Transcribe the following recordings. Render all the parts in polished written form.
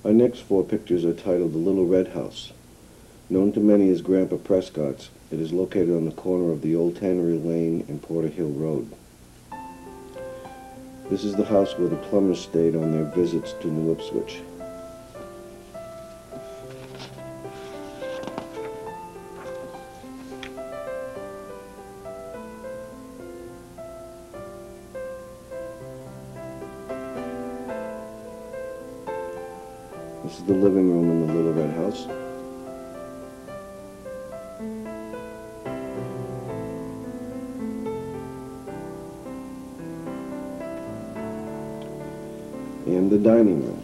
Our next four pictures are titled The Little Red House. Known to many as Grandpa Prescott's, it is located on the corner of the Old Tannery Lane and Porter Hill Road. This is the house where the Plumers stayed on their visits to New Ipswich. This is the living room in the Little Red House. And the dining room.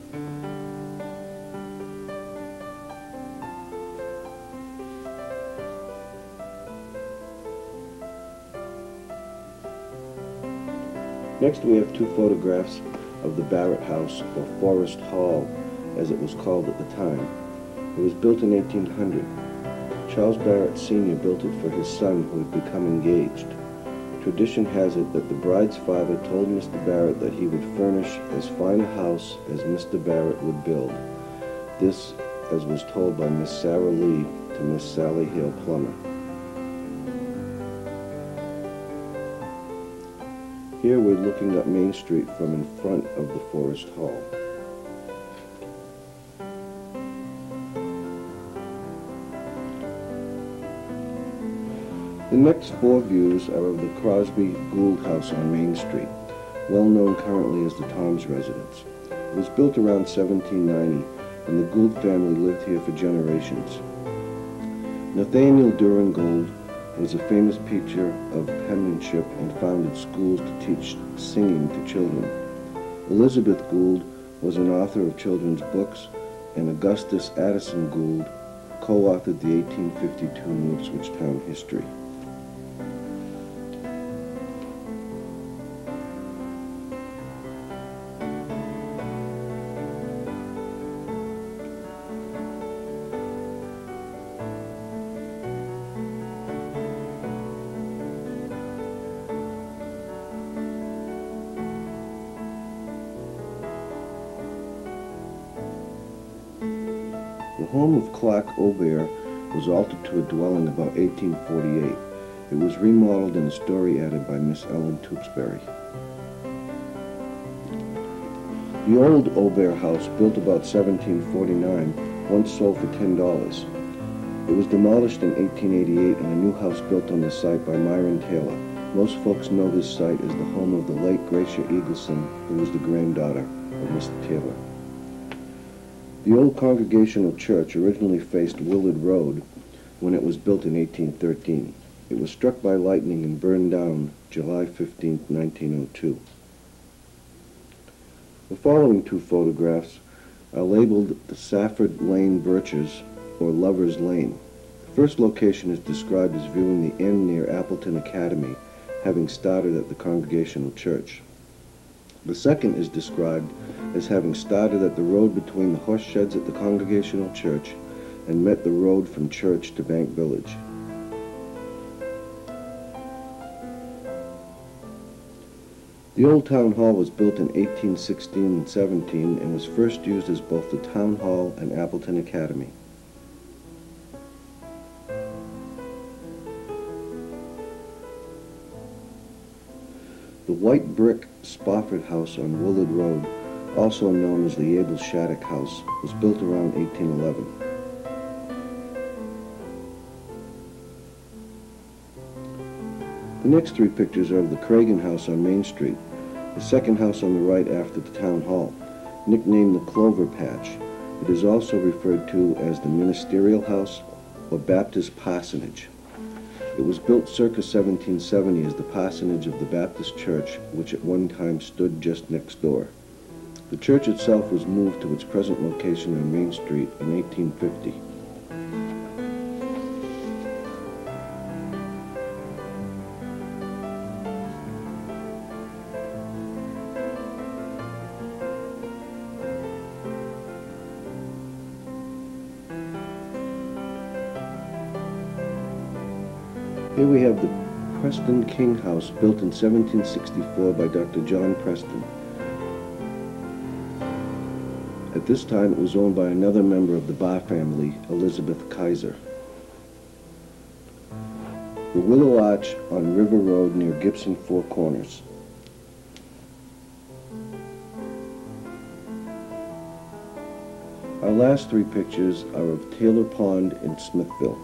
Next we have two photographs of the Barrett House, or Forest Hall, as it was called at the time. It was built in 1800. Charles Barrett Sr. built it for his son, who had become engaged. Tradition has it that the bride's father told Mr. Barrett that he would furnish as fine a house as Mr. Barrett would build. This, as was told by Miss Sarah Lee to Miss Sally Hale Plumer. Here we're looking up Main Street from in front of the Forest Hall. The next four views are of the Crosby Gould House on Main Street, well known currently as the Tom's residence. It was built around 1790, and the Gould family lived here for generations. Nathaniel Duran Gould was a famous preacher of penmanship and founded schools to teach singing to children. Elizabeth Gould was an author of children's books, and Augustus Addison Gould co-authored the 1852 New Ipswich Town History. The home of Clark Aubert was altered to a dwelling about 1848. It was remodeled and a story added by Miss Ellen Tewksbury. The old Aubert house, built about 1749, once sold for $10. It was demolished in 1888 and a new house built on the site by Myron Taylor. Most folks know this site as the home of the late Gracia Eagleson, who was the granddaughter of Mr. Taylor. The old Congregational Church originally faced Willard Road when it was built in 1813. It was struck by lightning and burned down July 15, 1902. The following two photographs are labeled the Safford Lane Birches, or Lover's Lane. The first location is described as viewing the inn near Appleton Academy, having started at the Congregational Church. The second is described as having started at the road between the horse sheds at the Congregational Church and met the road from Church to Bank Village. The old town hall was built in 1816 and 17 and was first used as both the town hall and Appleton Academy. The white brick Spofford House on Willard Road, also known as the Abel Shattuck House, was built around 1811. The next three pictures are of the Cragen House on Main Street, the second house on the right after the town hall, nicknamed the Clover Patch. It is also referred to as the Ministerial House or Baptist Parsonage. It was built circa 1770 as the parsonage of the Baptist Church, which at one time stood just next door. The church itself was moved to its present location on Main Street in 1850. Here we have the Preston King House, built in 1764 by Dr. John Preston. At this time, it was owned by another member of the Barr family, Elizabeth Kaiser. The Willow Arch on River Road near Gibson Four Corners. Our last three pictures are of Taylor Pond in Smithville.